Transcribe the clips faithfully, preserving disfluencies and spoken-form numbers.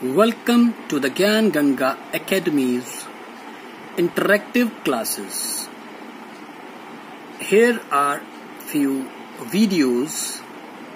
Welcome to the Gyan Ganga Academy's interactive classes. Here are few videos.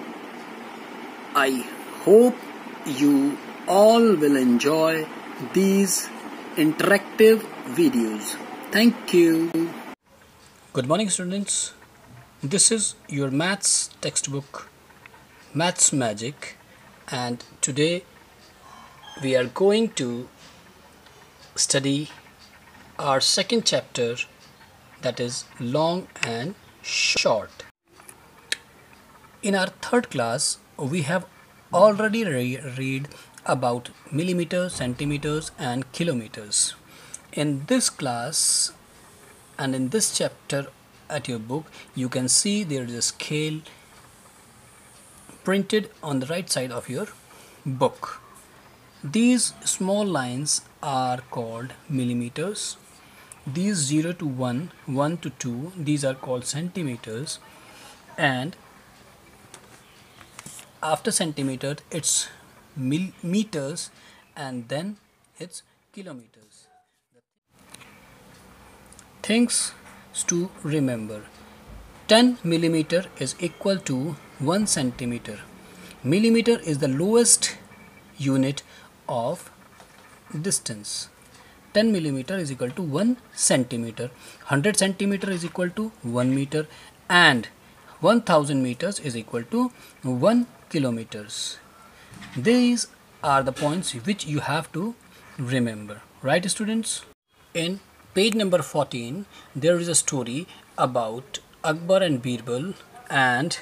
I hope you all will enjoy these interactive videos. Thank you. Good morning, students. This is your maths textbook, Maths Magic, and today we are going to study our second chapter, that is long and short. In our third class, we have already re read about millimeters, centimeters and kilometers. In this class and in this chapter at your book, you can see there is a scale printed on the right side of your book. These small lines are called millimeters. These zero to one, one to two, these are called centimeters, and after centimeter it's meters, and then it's kilometers. Things to remember: ten millimeter is equal to one centimeter. Millimeter is the lowest unit of distance. ten millimeter is equal to one centimeter. one hundred centimeter is equal to one meter, and one thousand meters is equal to one kilometers. These are the points which you have to remember, right, students? In page number fourteen, there is a story about Akbar and Birbal, and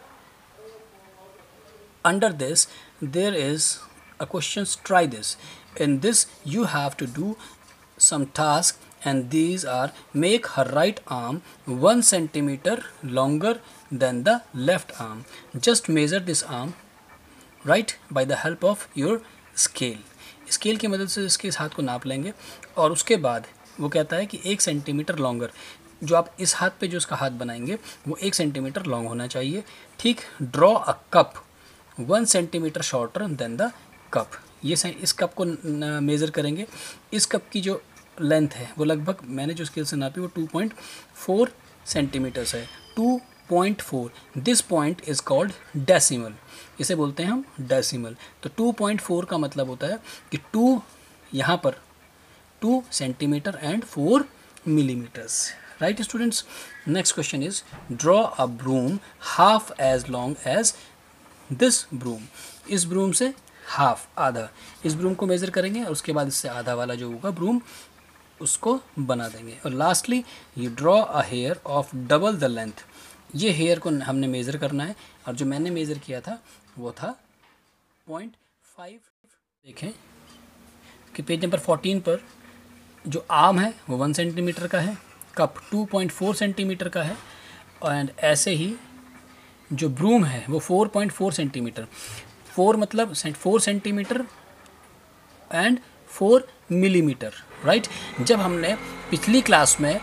under this there is a question. Try this. In this you have to do some task, and these are: make her right arm one centimeter longer than the left arm. Just measure this arm, right, by the help of your scale. Scale की मदद से इसके इस हाथ को नाप लेंगे, और उसके बाद वो कहता है कि एक सेंटीमीटर लॉन्गर, जो आप इस हाथ पे जो इसका हाथ बनाएंगे वो एक सेंटीमीटर लॉन्ग होना चाहिए. ठीक. Draw a cup one centimetre shorter than the cup. ये इस कप को मेज़र करेंगे. इस कप की जो लेंथ है वो लगभग, मैंने जो स्केल से नापी वो टू पॉइंट फोर सेंटीमीटर्स है. Two point four. This point is called decimal. इसे बोलते हैं हम डेसिमल. तो टू पॉइंट फोर का मतलब होता है कि टू यहाँ पर two centimetre and four millimetres. Right students. Next question is: draw a broom half as long as this broom. इस ब्रूम से हाफ, आधा, इस ब्रूम को मेज़र करेंगे, और उसके बाद इससे आधा वाला जो होगा ब्रूम उसको बना देंगे. और lastly you draw a hair of double the length. ये हेयर को हमने मेज़र करना है, और जो मैंने मेज़र किया था वो था पॉइंट फाइव. देखें कि पेज नंबर फोर्टीन पर जो आर्म है वो वन सेंटीमीटर का है, cup two point four centimetre का है, एंड ऐसे ही जो ब्रूम है वो four point four centimetre. Four मतलब four centimetre and four millimetre. Right. जब हमने पिछली क्लास में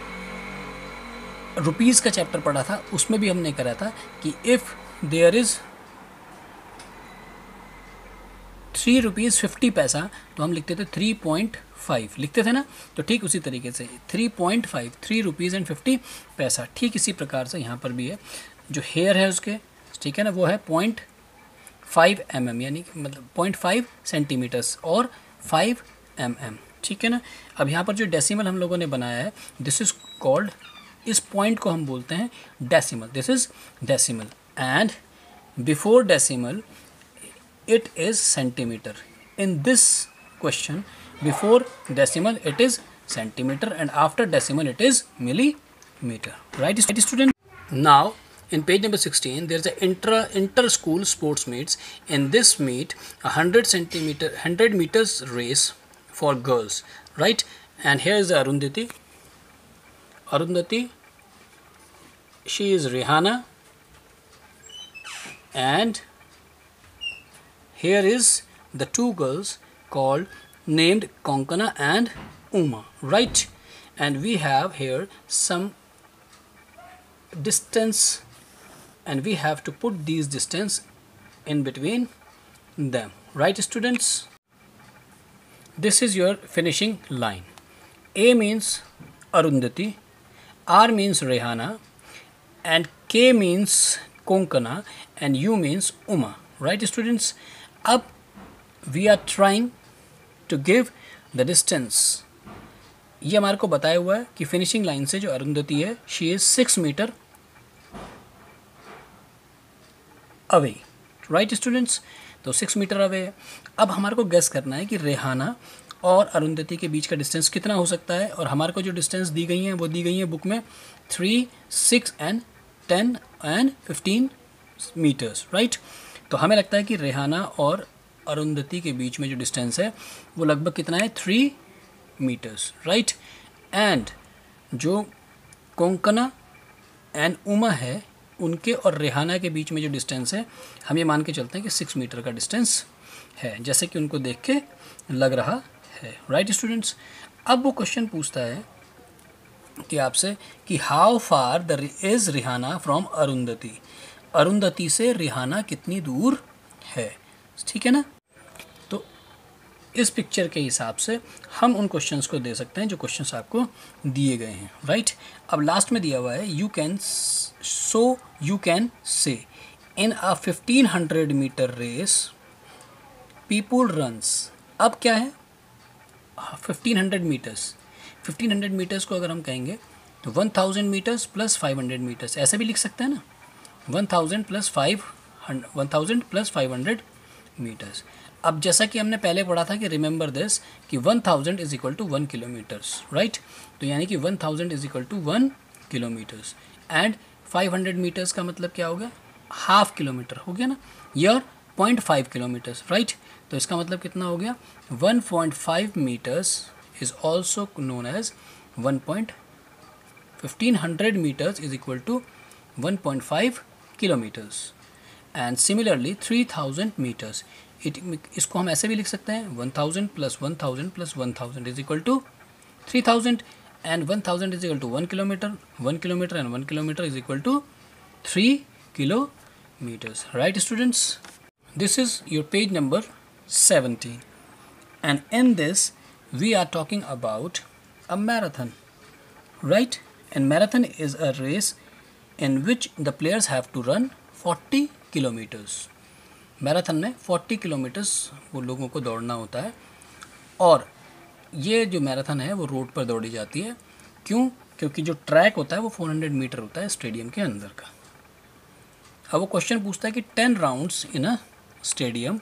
रुपीज़ का चैप्टर पढ़ा था, उसमें भी हमने करा था कि if there is three rupees fifty paisa, तो हम लिखते थे थ्री पॉइंट फाइव, लिखते थे ना. तो ठीक उसी तरीके से three point five, three rupees and fifty paisa. ठीक इसी प्रकार से यहाँ पर भी है. जो हेयर है उसके, ठीक है ना, वो है पॉइंट फाइव एम एम, यानी मतलब पॉइंट फाइव सेंटीमीटर्स और फाइव एम एम. ठीक है ना. अब यहाँ पर जो डेसिमल हम लोगों ने बनाया है, दिस इज़ कॉल्ड, इस पॉइंट को हम बोलते हैं decimal. This is decimal, and before decimal it is centimetre. In this question before decimal it is centimetre, and after decimal it is millimeter. Right, student? Now, in page number sixteen, there is a intra inter school sports meets. In this meet, a hundred centimeter, hundred meters race for girls. Right, and here is Arundhati. Arundhati. She is Rihanna, and here is the two girls called named Konkana and Uma. Right, and we have here some distance, and we have to put these distance in between them. Right, students? this is your finishing line. A means Arundhati, R means Rehana, and K means Konkana, and U means Uma. Right, students? Ab we are trying to give the distance. ये हमारे को बताया हुआ है कि finishing line से जो अरुंधति है, she is six metre away. Right students? तो सिक्स मीटर अवे है. अब हमारे को गेस करना है कि रेहाना और अरुंधति के बीच का डिस्टेंस कितना हो सकता है. और हमारे को जो डिस्टेंस दी गई हैं वो दी गई हैं बुक में three, six and ten and fifteen metres. Right? तो हमें लगता है कि रेहाना और अरुंधति के बीच में जो डिस्टेंस है वो लगभग कितना है, थ्री मीटर्स. राइट? एंड जो कोंकणा एंड उमा है उनके और रेहाना के बीच में जो डिस्टेंस है हम ये मान के चलते हैं कि सिक्स मीटर का डिस्टेंस है, जैसे कि उनको देख के लग रहा है. Right students? अब वो क्वेश्चन पूछता है कि आपसे कि how far the is Rehana from Arundhati. Arundhati से रेहाना कितनी दूर है. ठीक है ना? तो इस पिक्चर के हिसाब से हम उन क्वेश्चंस को दे सकते हैं जो क्वेश्चंस आपको दिए गए हैं. राइट? अब लास्ट में दिया हुआ है you can so you can say in a fifteen hundred metre race people runs. अब क्या है, fifteen hundred metres. Fifteen hundred metres को अगर हम कहेंगे तो one thousand metres plus five hundred metres, ऐसे भी लिख सकते हैं ना. One thousand plus five hundred one thousand plus five hundred metres. अब जैसा कि हमने पहले पढ़ा था कि रिमेंबर दिस कि one thousand is equal to one kilometres. Right? तो यानी कि one thousand is equal to one kilometres and five hundred metres का मतलब क्या हो गया, हाफ किलोमीटर हो गया ना, या पॉइंट फाइव किलोमीटर्स. राइट? तो इसका मतलब कितना हो गया, one point five metres is also known as one point fifteen hundred metres is equal to one point five kilometres. And similarly three thousand metres, it इसको हम ऐसे भी लिख सकते हैं one thousand plus one thousand plus one thousand is equal to three thousand and one thousand is equal to one kilometre. One kilometre and one kilometre is equal to three kilometres. Right students? This is your page number seventeen, and in this we are talking about a marathon. Right? And marathon is a race in which the players have to run forty kilometers. Marathon में forty kilometres वो लोगों को दौड़ना होता है. और ये जो मैराथन है वो रोड पर दौड़ी जाती है. क्यों? क्योंकि जो ट्रैक होता है वो फोर हंड्रेड मीटर होता है स्टेडियम के अंदर का. अब वो क्वेश्चन पूछता है कि ten rounds in a stadium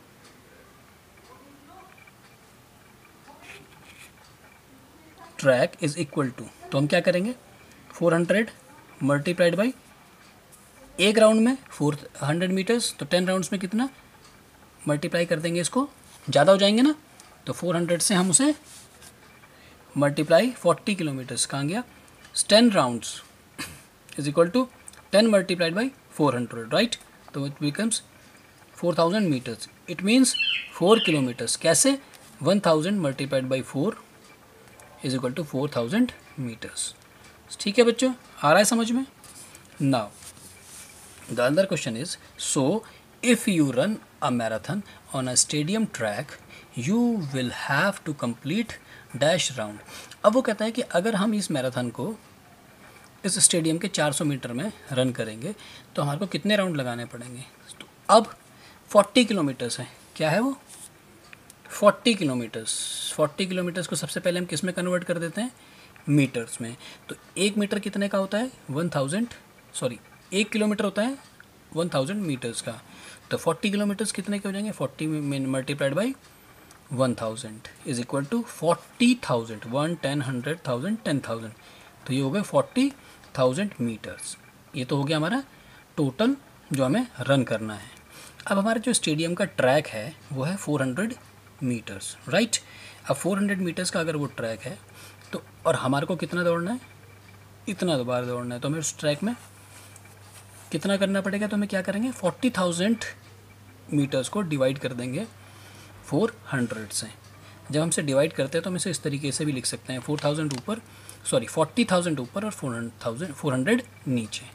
track is equal to, तो हम क्या करेंगे, फोर हंड्रेड मल्टीप्लाइड बाई एक राउंड में फोर हंड्रेड मीटर्स, तो टेन राउंड्स में कितना मल्टीप्लाई कर देंगे, इसको ज़्यादा हो जाएंगे ना. तो फोर हंड्रेड से हम उसे मल्टीप्लाई फोर्टी किलोमीटर्स कहाँ गया, ten rounds is equal to ten multiplied by four hundred. Right? तो it becomes four thousand metres. It means four kilometres. कैसे, one thousand multiplied by four is equal to four thousand metres. ठीक है बच्चों, आ रहा है समझ में? Now the other question is, so if you run a marathon on a stadium track you will have to complete dash round. अब वो कहता है कि अगर हम इस मैराथन को इस स्टेडियम के चार सौ मीटर में रन करेंगे तो हमारे को कितने राउंड लगाने पड़ेंगे. तो अब फोर्टी किलोमीटर्स है, क्या है वो, फोर्टी किलोमीटर्स. फोर्टी किलोमीटर्स को सबसे पहले हम किस में कन्वर्ट कर देते हैं, मीटर्स में. तो एक मीटर कितने का होता है, वन थाउजेंड सॉरी एक किलोमीटर होता है वन थाउजेंड मीटर्स का. तो फोर्टी किलोमीटर्स कितने के हो जाएंगे, forty multiplied by one thousand is equal to forty thousand. One ten hundred thousand ten thousand, तो ये हो गए फोर्टी थाउजेंड मीटर्स. ये तो हो गया हमारा टोटल जो हमें रन करना है. अब हमारे जो स्टेडियम का ट्रैक है वो है फोर हंड्रेड मीटर्स. राइट? अब फोर हंड्रेड मीटर्स का अगर वो ट्रैक है तो और हमारे को कितना दौड़ना है, इतना बार दौड़ना है, तो हमें उस ट्रैक में कितना करना पड़ेगा. तो हमें क्या करेंगे, फोर्टी थाउजेंड मीटर्स को डिवाइड कर देंगे फोर हंड्रेड से. जब हमसे डिवाइड करते हैं तो हम इसे इस तरीके से भी लिख सकते हैं, फोर थाउजेंड ऊपर सॉरी फोर्टी थाउजेंड ऊपर और फोर थाउजेंड फोर हंड्रेड नीचे.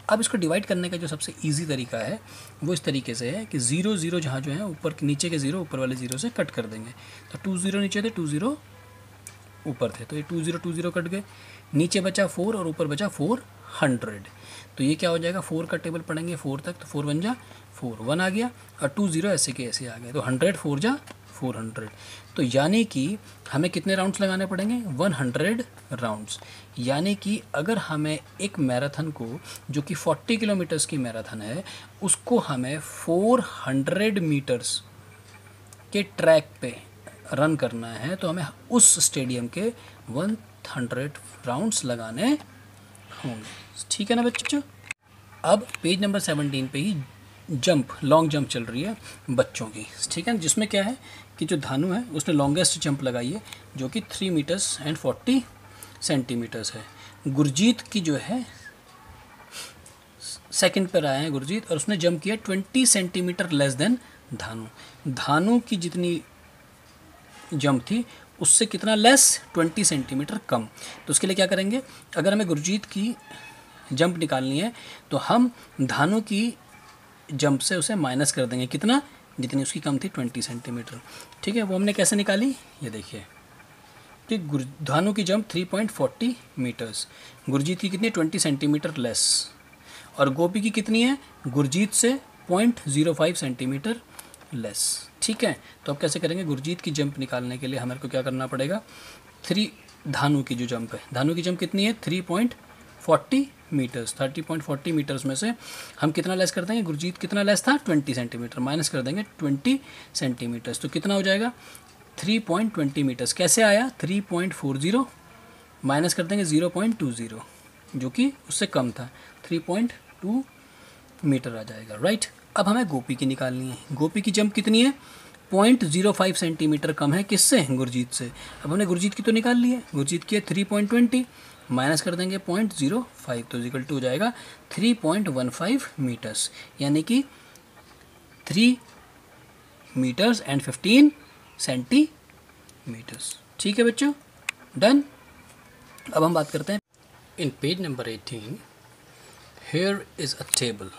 अब इसको डिवाइड करने का जो सबसे इजी तरीका है वो इस तरीके से है कि ज़ीरो ज़ीरो जहाँ जो है ऊपर नीचे के ज़ीरो ऊपर वाले ज़ीरो से कट कर देंगे। तो टू ज़ीरो नीचे थे, टू ज़ीरो ऊपर थे, तो ये two zero two zero cut गए, नीचे बचा फोर और ऊपर बचा फोर हंड्रेड। तो ये क्या हो जाएगा, फोर का टेबल पढ़ेंगे फोर तक, तो फोर वन जा फोर, वन आ गया और टू ज़ीरो ऐसे के ऐसे आ गए, तो हंड्रेड फोर जा फोर हंड्रेड। तो यानी कि हमें कितने राउंड्स लगाने पड़ेंगे, वन हंड्रेड राउंड्स। यानी कि अगर हमें एक मैराथन को, जो कि फोर्टी किलोमीटर्स की मैराथन है, उसको हमें फोर हंड्रेड मीटर्स के ट्रैक पे रन करना है, तो हमें उस स्टेडियम के वन हंड्रेड राउंड्स लगाने होंगे। ठीक है ना बच्चों। अब पेज नंबर सेवनटीन पे ही जंप, लॉन्ग जंप चल रही है बच्चों की, ठीक है, जिसमें क्या है कि जो धानु है उसने लॉन्गेस्ट जंप लगाई है जो कि three metres and forty centimetres है। गुरजीत की जो है सेकंड पर आया है गुरजीत, और उसने जंप किया twenty centimetre less than Dhanu. Dhanu की जितनी जंप थी उससे कितना लेस, ट्वेंटी सेंटीमीटर कम। तो उसके लिए क्या करेंगे, अगर हमें गुरजीत की जंप निकालनी है तो हम धानु की जंप से उसे माइनस कर देंगे, कितना, जितनी उसकी कम थी ट्वेंटी सेंटीमीटर। ठीक है, वो हमने कैसे निकाली, ये देखिए कि धानु की jump three point forty metres, Gurjeet की कितनी, ट्वेंटी सेंटीमीटर लेस, और गोपी की कितनी है, गुरजीत से point zero five centimetre less. ठीक है, तो अब कैसे करेंगे, गुरजीत की जंप निकालने के लिए हमारे को क्या करना पड़ेगा, थ्री धानु की जो जंप है, धानु की जंप कितनी है, three point forty metres, thirty point forty metres में से हम कितना लेस कर देंगे, गुरजीत कितना लेस था, ट्वेंटी सेंटीमीटर, माइनस कर देंगे ट्वेंटी सेंटीमीटर्स, तो कितना हो जाएगा, थ्री पॉइंट ट्वेंटी मीटर्स। कैसे आया, three point four zero minus कर देंगे ज़ीरो पॉइंट टू ज़ीरो जो कि उससे कम था, थ्री पॉइंट टू मीटर आ जाएगा, राइट। अब हमें गोपी की निकालनी है, गोपी की जंप कितनी है, पॉइंट ज़ीरो फाइव सेंटीमीटर कम है, किससे, गुरजीत से। अब हमने गुरजीत की तो निकाल ली है, गुरजीत की है थ्री पॉइंट ट्वेंटी, माइनस कर देंगे पॉइंट ज़ीरो फाइव, तो इक्वल टू हो जाएगा three point one five metres, यानी कि three metres and fifteen centimetres. ठीक है बच्चों, डन। अब हम बात करते हैं in page number eighteen, here is a table,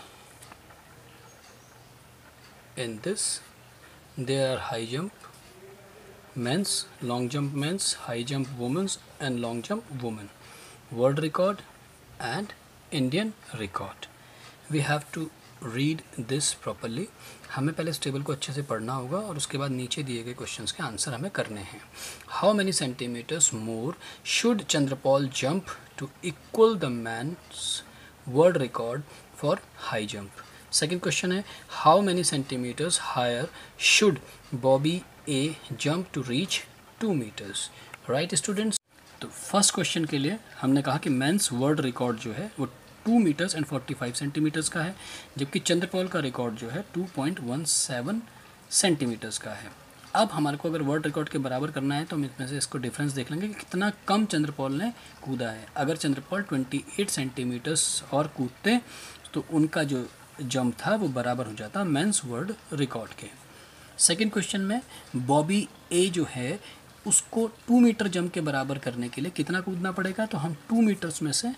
in this there are high jump men's, long jump men's, high jump women's and long jump women, world record and Indian record. We have to read this properly. हमें पहले इस table को अच्छे से पढ़ना होगा और उसके बाद नीचे दिए गए क्वेश्चंस के आंसर हमें करने हैं। How many centimeters more should Chandrapal jump to equal the man's world record for high jump? Second question है, how many centimetres higher should Bobby A jump to reach two metres, right students. तो first question के लिए हमने कहा कि mains world record जो है वो two metres and forty five centimetres का है, जबकि चंद्रपॉल का रिकॉर्ड जो है two point one seven centimetres का है। अब हमारे को अगर वर्ल्ड रिकॉर्ड के बराबर करना है तो हम इसमें से इसको डिफरेंस देख लेंगे कि कितना कम चंद्रपॉल ने कूदा है। अगर चंद्रपॉल ट्वेंटी एट सेंटीमीटर्स और कूदते तो उनका जो जंप था वो बराबर हो जाता मेंस वर्ल्ड रिकॉर्ड के। सेकंड क्वेश्चन में बॉबी ए जो है उसको टू मीटर जंप के बराबर करने के लिए कितना कूदना पड़ेगा, तो हम टू मीटर्स में से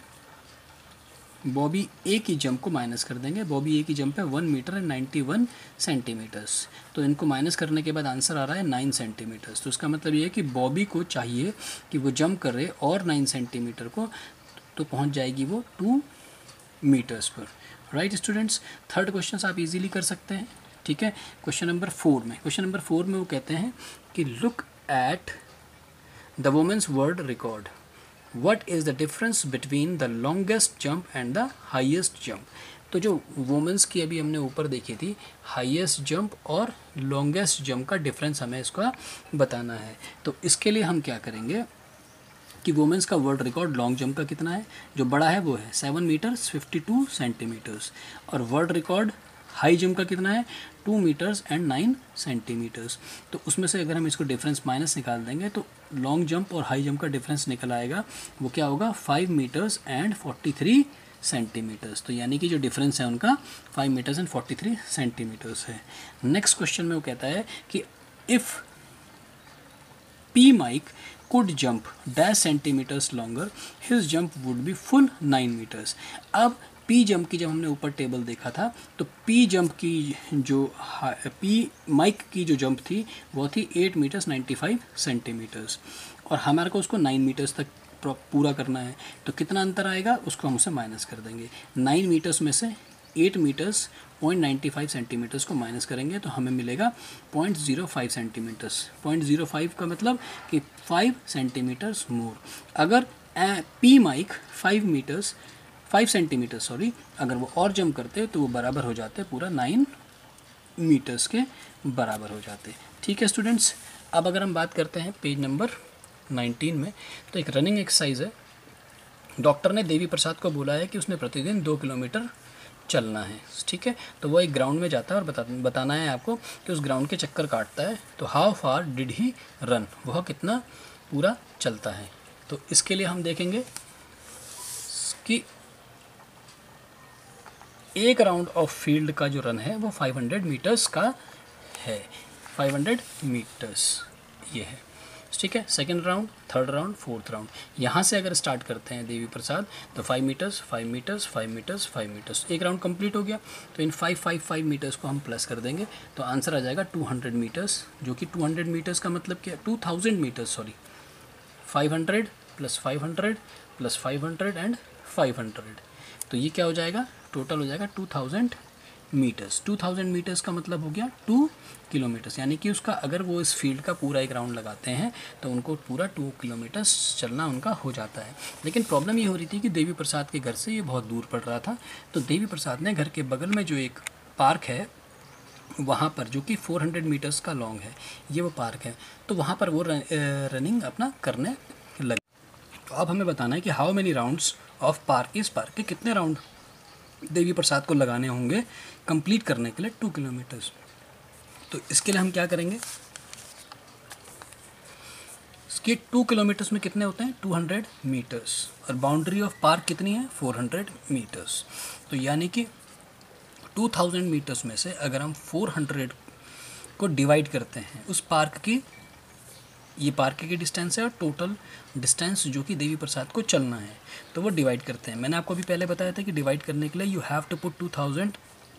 बॉबी ए की जंप को माइनस कर देंगे। बॉबी ए की जंप है one metre and ninety one centimetres, तो इनको माइनस करने के बाद आंसर आ रहा है नाइन सेंटीमीटर्स। तो इसका मतलब ये है कि बॉबी को चाहिए कि वो जंप करे और नाइन सेंटीमीटर को, तो पहुँच जाएगी वो टू मीटर्स पर, राइट स्टूडेंट्स। थर्ड क्वेश्चन आप इजीली कर सकते हैं, ठीक है। क्वेश्चन नंबर फोर में क्वेश्चन नंबर फोर में वो कहते हैं कि look at the women's world record, what is the difference between the longest jump and the highest jump. तो जो वुमेन्स की अभी हमने ऊपर देखी थी, हाईएस्ट जंप और लॉन्गेस्ट जंप का डिफरेंस हमें इसका बताना है। तो इसके लिए हम क्या करेंगे कि वुमेन्स का वर्ल्ड रिकॉर्ड लॉन्ग जंप का कितना है, जो बड़ा है वो है seven metres fifty two centimetres, और वर्ल्ड रिकॉर्ड हाई जंप का कितना है, two metres and nine centimetres. तो उसमें से अगर हम इसको डिफरेंस माइनस निकाल देंगे तो लॉन्ग जंप और हाई जंप का डिफरेंस निकल आएगा, वो क्या होगा, five metres and forty three centimetres. तो यानी कि जो डिफरेंस है उनका five metres and forty three centimetres है। नेक्स्ट क्वेश्चन में वो कहता है कि if P Mike could jump dash centimeters longer, his jump would be full nine meters। अब पी जंप की जब हमने ऊपर टेबल देखा था तो पी जंप की जो पी माइक की जो जंप थी वो थी eight metres ninety five centimetres, और हमारे को उसको नाइन मीटर्स तक पूरा करना है। तो कितना अंतर आएगा उसको हम उसे माइनस कर देंगे। नाइन मीटर्स में से eight metres point ninety five centimetres को माइनस करेंगे तो हमें मिलेगा point zero five centimetres. Point zero five का मतलब कि फाइव सेंटीमीटर्स मोर। अगर P Mike five metres five centimetre sorry अगर वो और जंप करते तो वो बराबर हो जाते पूरा नाइन मीटर्स के बराबर हो जाते। ठीक है स्टूडेंट्स, अब अगर हम बात करते हैं पेज नंबर नाइनटीन में, तो एक रनिंग एक्सरसाइज है। डॉक्टर ने देवी प्रसाद को बोला है कि उसने प्रतिदिन दो किलोमीटर चलना है। ठीक है, तो वो एक ग्राउंड में जाता है और बता बताना है आपको कि उस ग्राउंड के चक्कर काटता है। तो how far did he run, वह कितना पूरा चलता है। तो इसके लिए हम देखेंगे कि एक राउंड ऑफ फील्ड का जो रन है वो फाइव हंड्रेड मीटर्स का है। फाइव हंड्रेड मीटर्स ये है। ठीक है, second round, third round, fourth round, यहाँ से अगर स्टार्ट करते हैं देवी प्रसाद तो five metres five metres five metres five metres, एक राउंड कंप्लीट हो गया। तो इन फाइव फाइव फाइव मीटर्स को हम प्लस कर देंगे तो आंसर आ जाएगा टू हंड्रेड मीटर्स, जो कि टू हंड्रेड मीटर्स का मतलब क्या, two thousand metres sorry, five hundred plus five hundred plus five hundred and five hundred, तो ये क्या हो जाएगा, टोटल हो जाएगा two thousand metres. Two thousand metres का मतलब हो गया टू किलोमीटर्स, यानी कि उसका अगर वो इस फील्ड का पूरा एक राउंड लगाते हैं तो उनको पूरा टू किलोमीटर्स चलना उनका हो जाता है। लेकिन प्रॉब्लम ये हो रही थी कि देवी प्रसाद के घर से ये बहुत दूर पड़ रहा था, तो देवी प्रसाद ने घर के बगल में जो एक पार्क है वहाँ पर, जो कि फोर हंड्रेड मीटर्स का लॉन्ग है, ये वो पार्क है, तो वहाँ पर वो रनिंग अपना करने लगे। तो अब हमें बताना है कि how many rounds of park, इस पार्क के कितने राउंड देवी प्रसाद को लगाने होंगे कंप्लीट करने के लिए टू किलोमीटर्स। तो इसके लिए हम क्या करेंगे, इसके टू किलोमीटर्स में कितने होते हैं, टू हंड्रेड मीटर्स, और बाउंड्री ऑफ पार्क कितनी है, फोर हंड्रेड मीटर्स। तो यानी कि टू थाउजेंड मीटर्स में से अगर हम फोर हंड्रेड को डिवाइड करते हैं, उस पार्क की, ये पार्क की डिस्टेंस है और टोटल डिस्टेंस जो कि देवी प्रसाद को चलना है, तो वो डिवाइड करते हैं। मैंने आपको अभी पहले बताया था कि डिवाइड करने के लिए you have to put two thousand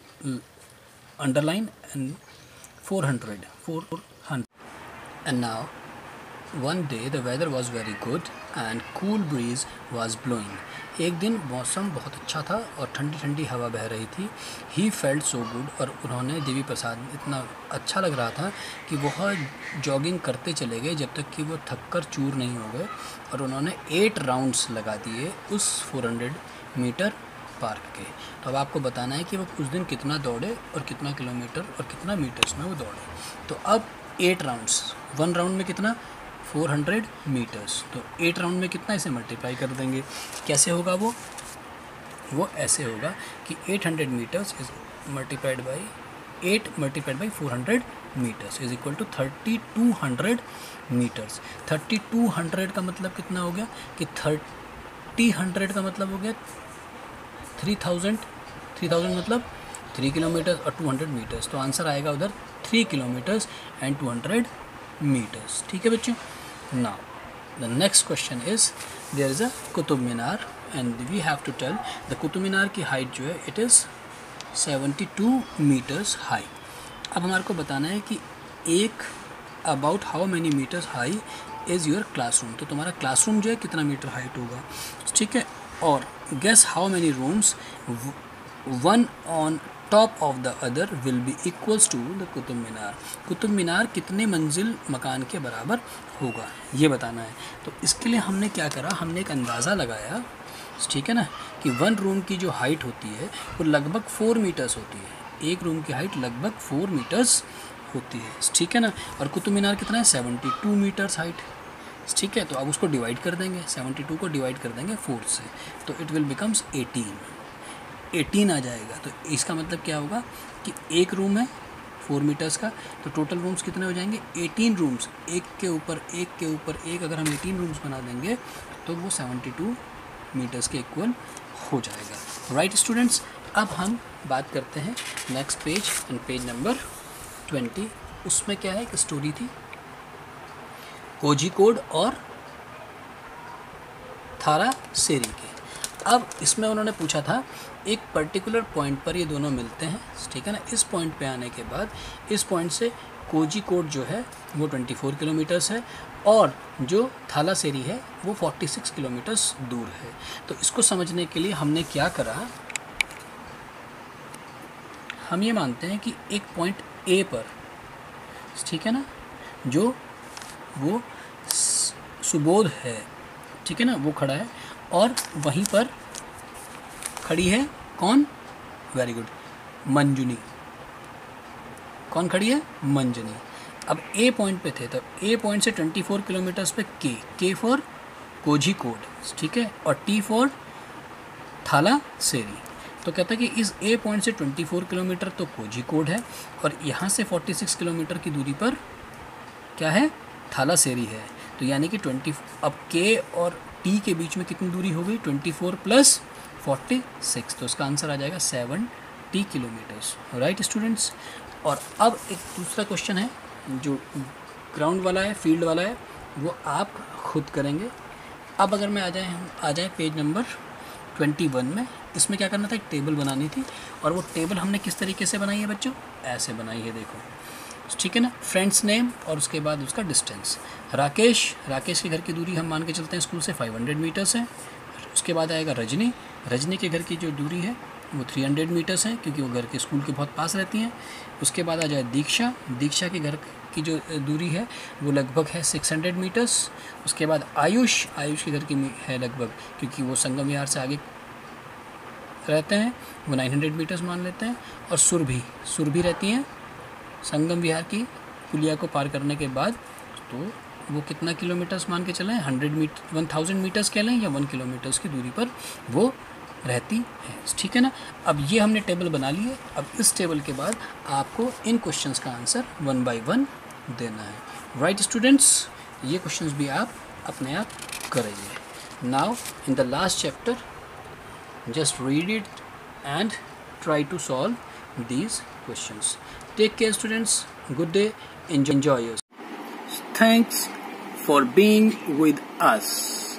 underline and four hundred four hundred. And now one day the weather was very good and cool breeze was blowing. एक दिन मौसम बहुत अच्छा था और ठंडी ठंडी हवा बह रही थी। ही फेल्ट सो गुड, और उन्होंने, देवी प्रसाद इतना अच्छा लग रहा था कि वह जॉगिंग करते चले गए जब तक कि वो थक कर चूर नहीं हो गए, और उन्होंने एट राउंड्स लगा दिए उस फोर हंड्रेड मीटर पार्क के। तो अब आपको बताना है कि वो उस दिन कितना दौड़े और कितना किलोमीटर और कितना मीटर्स में वो दौड़े। तो अब एट राउंड्स, वन राउंड में कितना, फोर हंड्रेड मीटर्स, तो एट राउंड में कितना, इसे मल्टीप्लाई कर देंगे। कैसे होगा वो वो ऐसे होगा कि eight hundred metres is multiplied by eight multiplied by four hundred metres is equal to thirty two hundred metres. Thirty two hundred का मतलब कितना हो गया कि थर्टी हंड्रेड का मतलब हो गया थ्री थाउजेंड थ्री थाउजेंड मतलब थ्री किलोमीटर्स और टू हंड्रेड मीटर्स, तो आंसर आएगा उधर three kilometres and two hundred metres. ठीक है बच्चों। Now the next question is, there is a Qutub Minar and we have to tell the Qutub Minar की हाइट जो है it is seventy two metres high. अब हमारे को बताना है कि एक about how many metres high is your classroom, तो तुम्हारा क्लासरूम जो है कितना मीटर हाइट होगा। ठीक है, और guess how many rooms one on top of the other will be equals to the Qutub Minar. Qutub Minar कितने मंजिल मकान के बराबर होगा ये बताना है। तो इसके लिए हमने क्या करा, हमने एक अंदाज़ा लगाया, ठीक है ना, कि वन रूम की जो हाइट होती है वो लगभग फोर मीटर्स होती है। एक रूम की हाइट लगभग फोर मीटर्स होती है, ठीक है ना। और कुतुब मीनार कितना है, सेवेंटी टू मीटर्स हाइट। ठीक है, तो अब उसको डिवाइड कर देंगे, सेवेंटी टू को डिवाइड कर देंगे फोर से, तो it will becomes eighteen eighteen आ जाएगा। तो इसका मतलब क्या होगा कि एक रूम है फोर मीटर्स का, तो टोटल रूम्स कितने हो जाएंगे, एटीन रूम्स, एक के ऊपर एक के ऊपर एक, अगर हम एटीन रूम्स बना देंगे तो वो सेवेंटी टू मीटर्स के इक्वल हो जाएगा। राइट स्टूडेंट्स, अब हम बात करते हैं next page and page number twenty. उसमें क्या है, एक स्टोरी थी कोझिकोड और थारा सेरी की। अब इसमें उन्होंने पूछा था एक पर्टिकुलर पॉइंट पर ये दोनों मिलते हैं, ठीक है ना। इस पॉइंट पे आने के बाद इस पॉइंट से कोझिकोड जो है वो चौबीस किलोमीटर्स है और जो थालासेरी है वो छियालीस किलोमीटर्स दूर है। तो इसको समझने के लिए हमने क्या करा, हम ये मानते हैं कि एक पॉइंट ए पर, ठीक है ना, जो वो सुबोध है, ठीक है ना, वो खड़ा है और वहीं पर खड़ी है कौन, वेरी गुड, मंजुनी। कौन खड़ी है, मंजुनी। अब ए पॉइंट पे थे, तब ए पॉइंट से चौबीस किलोमीटर्स पे के के फॉर कोझिकोड, ठीक है, और टी फॉर थालासेरी। तो कहता है कि इस ए पॉइंट से चौबीस किलोमीटर तो कोझिकोड है और यहाँ से छियालीस किलोमीटर की दूरी पर क्या है, थालासेरी है। तो यानी कि बीस, अब के और टी के बीच में कितनी दूरी हो गई, चौबीस प्लस छियालीस, तो इसका आंसर आ जाएगा सत्तर किलोमीटर्स। Right students. और अब एक दूसरा क्वेश्चन है जो ग्राउंड वाला है, फील्ड वाला है, वो आप खुद करेंगे। अब अगर मैं आ जाए आ जाए पेज नंबर इक्कीस में, इसमें क्या करना था, एक टेबल बनानी थी और वो टेबल हमने किस तरीके से बनाई है बच्चों, ऐसे बनाई है, देखो, ठीक है ना। फ्रेंड्स नेम और उसके बाद उसका डिस्टेंस। राकेश, राकेश के घर की दूरी हम मान के चलते हैं स्कूल से पाँच सौ मीटर्स है। उसके बाद आएगा रजनी, रजनी के घर की जो दूरी है वो तीन सौ मीटर्स है क्योंकि वो घर के स्कूल के बहुत पास रहती हैं। उसके बाद आ जाए दीक्षा, दीक्षा के घर की जो दूरी है वो लगभग है छह सौ मीटर्स। उसके बाद आयुष, आयुष के घर की है लगभग, क्योंकि वो संगम विहार से आगे रहते हैं, वो नौ सौ मीटर्स मान लेते हैं। और सुरभि, सुरभि रहती हैं संगम विहार की पुलिया को पार करने के बाद, तो वो कितना किलोमीटर्स मान के चलें, hundred metre one thousand metres कह लें या वन किलोमीटर्स की दूरी पर वो रहती है, ठीक है ना। अब ये हमने टेबल बना ली है। अब इस टेबल के बाद आपको इन क्वेश्चंस का आंसर वन बाय वन देना है। राइट स्टूडेंट्स, ये क्वेश्चंस भी आप अपने आप करेंगे। Now in the last chapter just read it and try to solve these questions. Take care students, good day, enjoy yours. Thanks for being with us.